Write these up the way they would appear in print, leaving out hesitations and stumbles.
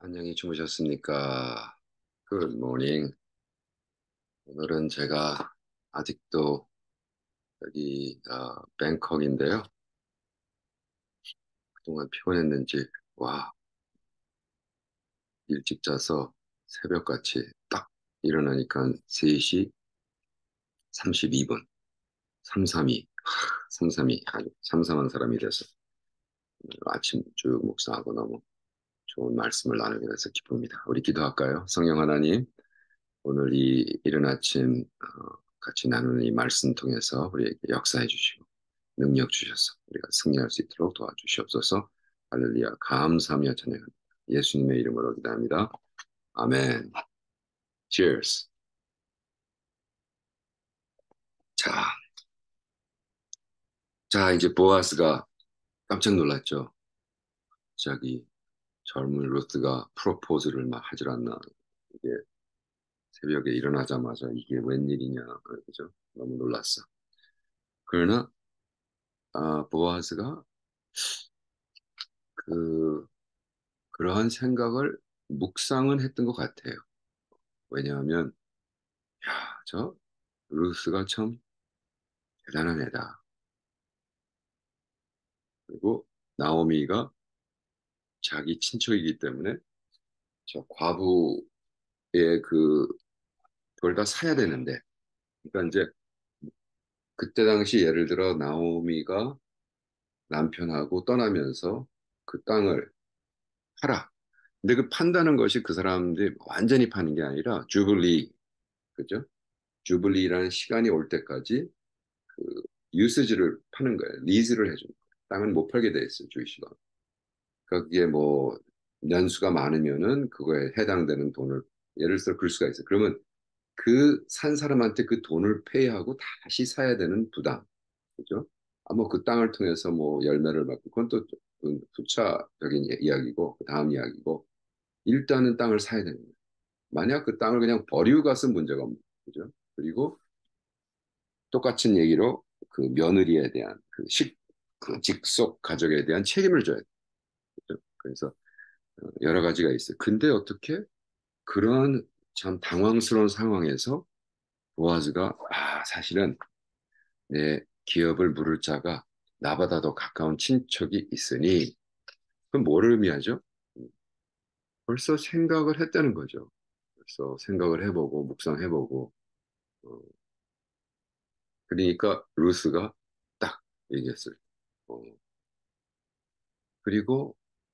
안녕히 주무셨습니까? Good morning. 오늘은 제가 아직도 여기 뱅콕인데요. 그동안 피곤했는지 와 일찍 자서 새벽같이 딱 일어나니까 3시 32분 332 332 아주 삼삼한 사람이 돼서 오늘 아침 쭉 묵상하고 너무 좋은 말씀을 나누게 돼서 기쁩니다. 우리 기도할까요? 성령 하나님, 오늘 이 이른 아침 같이 나누는 이 말씀 통해서 우리에게 역사해 주시고 능력 주셔서 우리가 승리할 수 있도록 도와주시옵소서. 할렐루야. 감사하며 찬양합니다. 예수님의 이름으로 기도합니다. 아멘. Cheers. 자, 이제 보아스가 깜짝 놀랐죠. 갑자기 젊은 루스가 프로포즈를 막 하질 않나. 이게 새벽에 일어나자마자 이게 웬일이냐. 그죠? 너무 놀랐어. 그러나 보아스가 그 그러한 생각을 묵상은 했던 것 같아요. 왜냐하면 야, 저 루스가 참 대단한 애다. 그리고 나오미가 자기 친척이기 때문에 저 과부의 그걸 다 사야 되는데, 그러니까 이제 그때 당시 예를 들어 나오미가 남편하고 떠나면서 그 땅을 팔아. 근데 그 판다는 것이 그 사람들이 완전히 파는 게 아니라 주블리, 그죠? 주블리라는 시간이 올 때까지 그 유스지를 파는 거예요. 리즈를 해주는 거예요. 땅은 못 팔게 돼 있어요, 주이시가. 그게 뭐 연수가 많으면은 그거에 해당되는 돈을 예를 들어 글 수가 있어요. 그러면 그 산 사람한테 그 돈을 페이하고 다시 사야 되는 부담, 그죠? 뭐 그 땅을 통해서 뭐 열매를 받고 그건 또 후차적인 이야기고 그 다음 이야기고 일단은 땅을 사야 되는 거예요. 만약 그 땅을 그냥 버리고 갔으면 문제가 없는 거죠. 그죠? 그리고 똑같은 얘기로 그 며느리에 대한 그 직속 가족에 대한 책임을 져야 돼요. 그래서 여러 가지가 있어요. 근데 어떻게 그런 참 당황스러운 상황에서 보아즈가 사실은 내 기업을 물을 자가 나보다 더 가까운 친척이 있으니 그건 뭐를 의미하죠? 벌써 생각을 했다는 거죠. 벌써 생각을 해보고 묵상해보고 어, 그러니까 루스가 딱 얘기했어요. 어, 그리고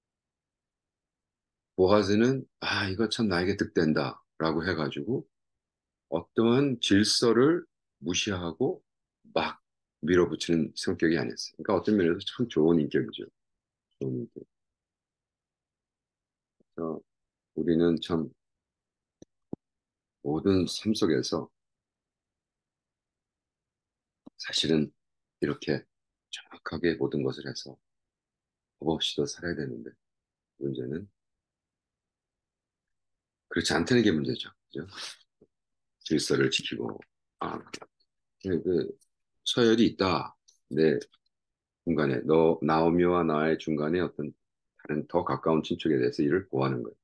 보아즈는 이거 참 나에게 득된다라고 해가지고 어떠한 질서를 무시하고 막 밀어붙이는 성격이 아니었어요. 그러니까 어떤 면에서 참 좋은 인격이죠. 좋은 인격. 그래서 우리는 참 모든 삶 속에서 사실은 이렇게 정확하게 모든 것을 해서 법 없이도 살아야 되는데 문제는 그렇지 않다는 게 문제죠. 그죠? 질서를 지키고 그 서열이 있다. 내 중간에 나오미와 나의 중간에 어떤 다른 더 가까운 친척에 대해서 이를 보호하는 거예요.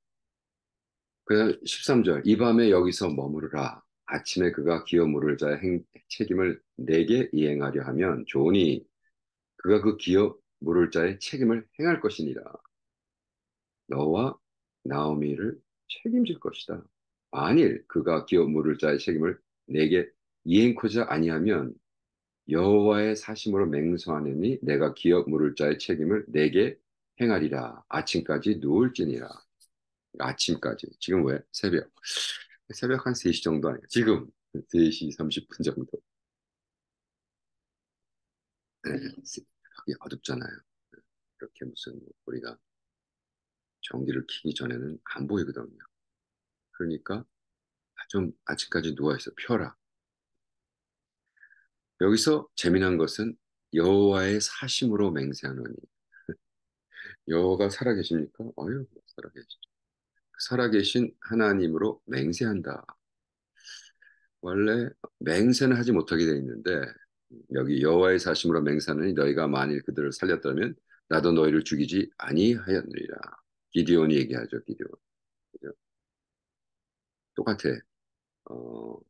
그 13절 이 밤에 여기서 머무르라 아침에 그가 기어 물을 자의 책임을 내게 이행하려 하면 좋으니 그가 그 기어 물을 자의 책임을 행할 것이니라 너와 나오미를 책임질 것이다. 만일 그가 기어 물을 자의 책임을 내게 이행코자 아니하면 여호와의 사심으로 맹세하노니 내가 기어 물을 자의 책임을 내게 행하리라 아침까지 누울지니라 아침까지 지금 왜 새벽 한 3시 정도 아니에요. 지금 3시 30분 정도. 네, 여기 어둡잖아요. 이렇게 무슨 우리가 전기를 켜기 전에는 안 보이거든요. 그러니까 좀 아침까지 누워있어 펴라. 여기서 재미난 것은 여호와의 사심으로 맹세하노니 여호와가 살아계십니까? 살아계시죠. 살아계신 하나님으로 맹세한다. 원래 맹세는 하지 못하게 돼 있는데 여기 여호와의 사심으로 맹세하느니 너희가 만일 그들을 살렸다면 나도 너희를 죽이지 아니하였느니라. 기디온이 얘기하죠, 기디온. 그죠? 똑같아. 어,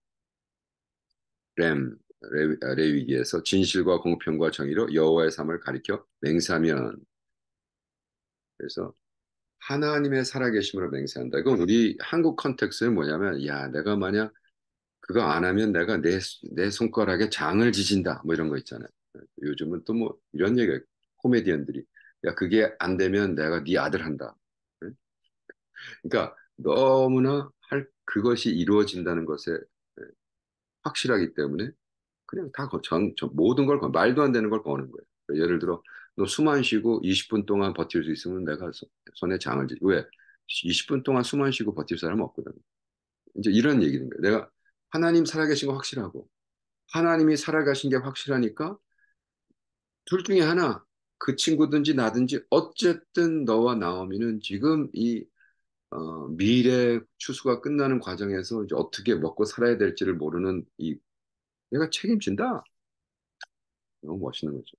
레위기에서 진실과 공평과 정의로 여호와의 삶을 가리켜 맹세하면, 그래서 하나님의 살아계심으로 맹세한다. 이건 우리 한국 컨텍스트는 뭐냐면, 야, 내가 만약 그거 안 하면 내가 내 손가락에 장을 지진다. 뭐 이런 거 있잖아요. 요즘은 또 뭐 이런 얘기가 코미디언들이, 야, 그게 안 되면 내가 네 아들 한다. 응? 그러니까 너무나 그것이 이루어진다는 것에 확실하기 때문에 그냥 다 모든 걸 말도 안 되는 걸 거는 거예요. 그러니까 예를 들어 너 숨 안 쉬고 20분 동안 버틸 수 있으면 내가 손에 장을 왜? 20분 동안 숨 안 쉬고 버틸 사람은 없거든. 이제 이런 얘기인 거예요. 내가 하나님 살아계신 거 확실하고 하나님이 살아가신 게 확실하니까 둘 중에 하나, 그 친구든지 나든지 어쨌든 너와 나오미는 지금 이 미래 추수가 끝나는 과정에서 이제 어떻게 먹고 살아야 될지를 모르는 이 내가 책임진다. 너무 멋있는 거죠.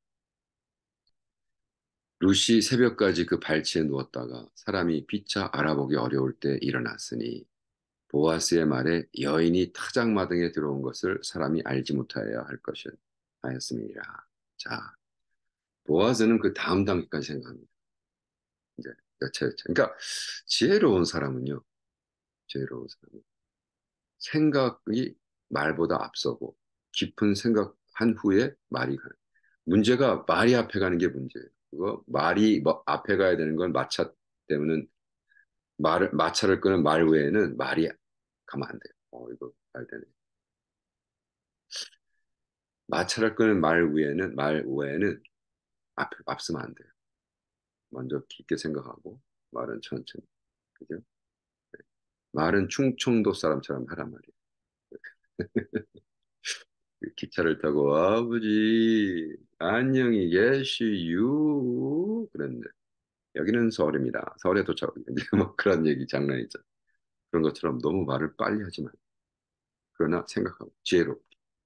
루시 새벽까지 그 발치에 누웠다가 사람이 피차 알아보기 어려울 때 일어났으니 보아스의 말에 여인이 타작마당에 들어온 것을 사람이 알지 못하여야 할 것을 하였음이니라. 자, 보아스는 그 다음 단계까지 생각합니다. 이제 그러니까 지혜로운 사람은요, 지혜로운 사람은 생각이 말보다 앞서고 깊은 생각한 후에 말이 가는. 문제가 말이 앞에 가는 게 문제예요. 그거 말이 뭐 앞에 가야 되는 건 마차 때문에 마차를 끄는 말 외에는 말이 가면 안 돼요. 이거 말 되네. 마차를 끄는 말 외에는 앞서면 안 돼요. 먼저 깊게 생각하고 말은 천천히. 그죠? 말은 충청도 사람처럼 하란 말이에요. 기차를 타고 아버지 안녕히 계시유 그랬는데 여기는 서울입니다. 서울에 도착했는데 뭐 그런 얘기 장난이죠. 그런 것처럼 너무 말을 빨리 하지 만 그러나 생각하고 지혜롭게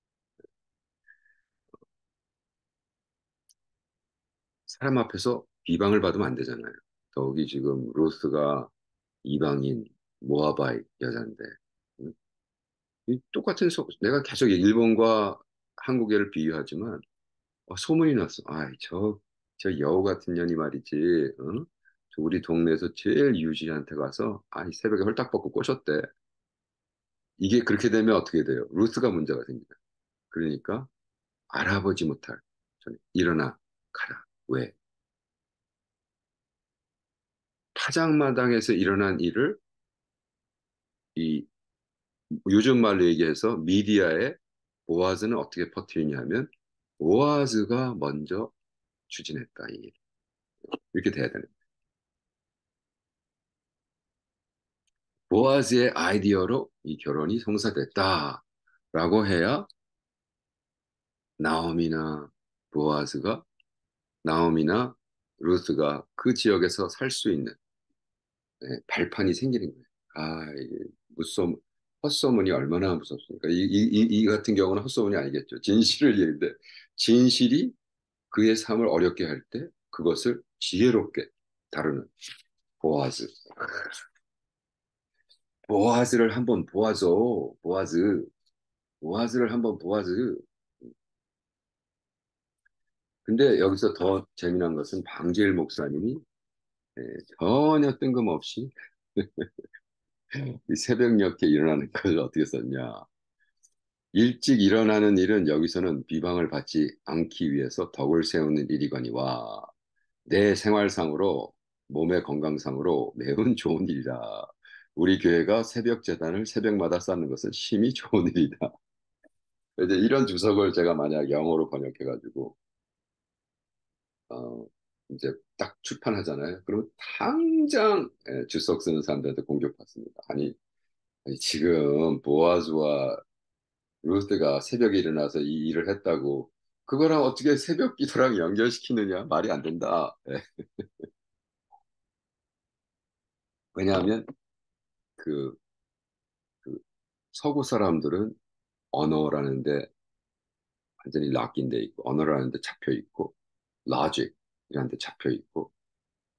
사람 앞에서 비방을 받으면 안 되잖아요. 더욱이 지금 로스가 이방인 모아바이 여자인데 음? 이 똑같은 내가 계속 일본과 한국애를 비유하지만 소문이 났어. 저 여우 같은 년이 말이지. 어? 저 우리 동네에서 제일 유지한테 가서 새벽에 홀딱 벗고 꼬셨대. 이게 그렇게 되면 어떻게 돼요? 루스가 문제가 생기다. 그러니까 알아보지 못할. 일어나 가라. 왜? 파장마당에서 일어난 일을 이 요즘 말로 얘기해서 미디어에 보아즈는 어떻게 퍼뜨리냐면 보아즈가 먼저 추진했다. 이 일. 이렇게 돼야 되는. 보아즈의 아이디어로 이 결혼이 성사됐다라고 해야 나오미나 보아즈가 나오미나 루스가 그 지역에서 살 수 있는 발판이 생기는 거예요. 이게 헛소문이 얼마나 무섭습니까? 이 같은 경우는 헛소문이 아니겠죠. 진실을 얘기인데 진실이 그의 삶을 어렵게 할 때 그것을 지혜롭게 다루는 보아즈. 보아즈를 한번 보아줘. 보아즈를 한번 보아즈. 근데 여기서 더 재미난 것은 방제일 목사님이 예, 전혀 뜬금없이 이 새벽녘에 일어나는 걸 어떻게 썼냐. 일찍 일어나는 일은 여기서는 비방을 받지 않기 위해서 덕을 세우는 일이거니와 내 생활상으로 몸의 건강상으로 매우 좋은 일이다. 우리 교회가 새벽 재단을 새벽마다 쌓는 것은 심히 좋은 일이다. 이제 이런 주석을 제가 만약 영어로 번역해가지고 어, 이제 딱 출판하잖아요. 그러면 당장 주석 쓰는 사람들한테 공격받습니다. 아니, 지금 보아즈와 루스가 새벽에 일어나서 이 일을 했다고 그거랑 어떻게 새벽 기도랑 연결시키느냐 말이 안 된다. 왜냐하면 그, 그 서구 사람들은 언어라는데 완전히 락인돼 있고 언어라는데 잡혀 있고 로직이라는데 잡혀 있고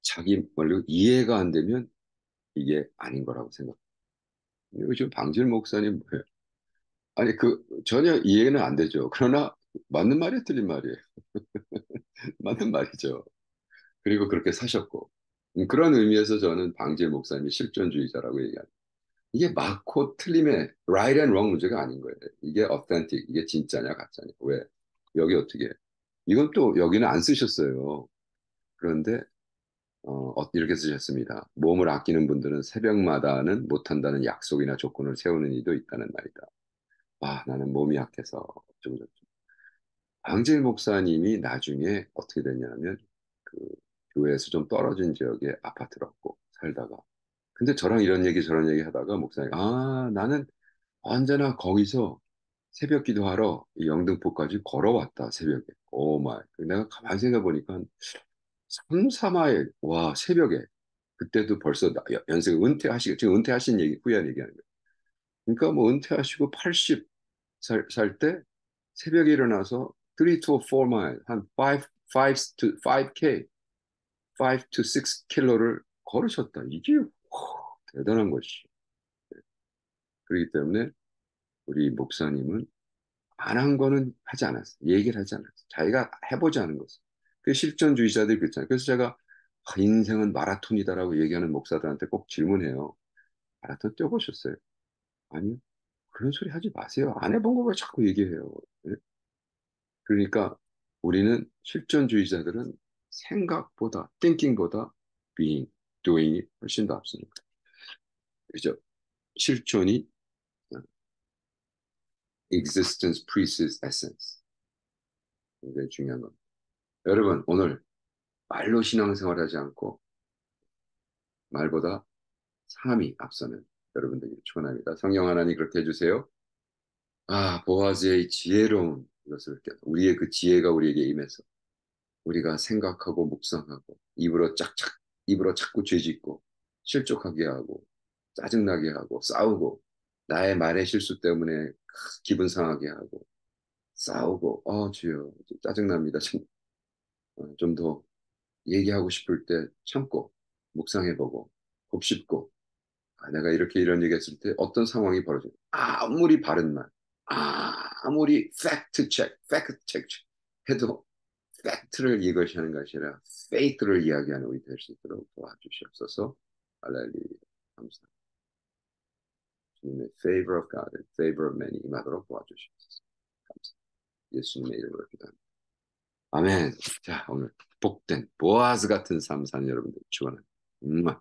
자기 말로 이해가 안 되면 이게 아닌 거라고 생각해요. 요즘 방질 목사님 뭐예요? 아니 그 전혀 이해는 안 되죠. 그러나 맞는 말이에요, 틀린 말이에요. 맞는 말이죠. 그리고 그렇게 사셨고 그런 의미에서 저는 방질 목사님이 실존주의자라고 얘기합니다. 이게 맞고 틀림의 right and wrong 문제가 아닌 거예요. 이게 authentic, 이게 진짜냐 가짜냐. 왜? 여기 어떻게? 이건 또 여기는 안 쓰셨어요. 그런데 이렇게 쓰셨습니다. 몸을 아끼는 분들은 새벽마다는 못한다는 약속이나 조건을 세우는 이도 있다는 말이다. 아, 나는 몸이 약해서 어쩌고저쩌고. 방질 목사님이 나중에 어떻게 됐냐면 그 교회에서 좀 떨어진 지역에 아파트를 얻고 살다가 근데 저랑 이런 얘기 저런 얘기 하다가 목사님 나는 언제나 거기서 새벽 기도하러 이 영등포까지 걸어왔다 새벽에 오 마이 내가 가만히 생각해 보니까 3, 4마일 와 새벽에 그때도 벌써 연세가 은퇴하시고 지금 은퇴하신 얘기 후에 얘기하는 거예요. 그러니까 뭐 은퇴하시고 80 살 때 새벽에 일어나서 3 to 4 mile 한 5 to 5K 5 to 6 킬로를 걸으셨다. 이게 대단한 것이. 그렇기 때문에 우리 목사님은 안 한 거는 하지 않았어. 얘기를 하지 않았어. 자기가 해보지 않은 것을. 그 실존주의자들이 그렇잖아요. 그래서 제가 인생은 마라톤이다라고 얘기하는 목사들한테 꼭 질문해요. 마라톤 뛰어보셨어요? 아니요. 그런 소리 하지 마세요. 안 해본 거 왜 자꾸 얘기해요. 네? 그러니까 우리는 실존주의자들은 생각보다, thinking보다 being, doing이 훨씬 더 앞서는 거예요. 그죠? 실존이 existence precedes essence. 굉장히 중요한 겁니다. 여러분, 오늘 말로 신앙생활하지 않고 말보다 삶이 앞서는 여러분들에게 축원합니다. 성령 하나님 그렇게 해주세요. 보아즈의 지혜로운 것을 우리의 그 지혜가 우리에게 임해서 우리가 생각하고 묵상하고 입으로 자꾸 죄짓고 실족하게 하고 짜증나게 하고 싸우고 나의 말의 실수 때문에 기분 상하게 하고 싸우고 주여 짜증납니다. 좀 더 얘기하고 싶을 때 참고 묵상해보고 곱씹고 내가 이렇게 이런 얘기했을 때 어떤 상황이 벌어져 아무리 바른 말 아무리 팩트 체크 해도 팩트를 이것이 하는 것이 아니라 페이트를 이야기하는 우리 될 수 있도록 도와주시옵소서. 할렐루야. 감사합니다. 주님의 favor of God, favor of man이 임하도록 도와주시옵소서. 감사합니다. 예수님의 이름으로 기도합니다. 아멘. 자, 오늘 복된 보아즈 같은 삶 사는 여러분들 축원합니다.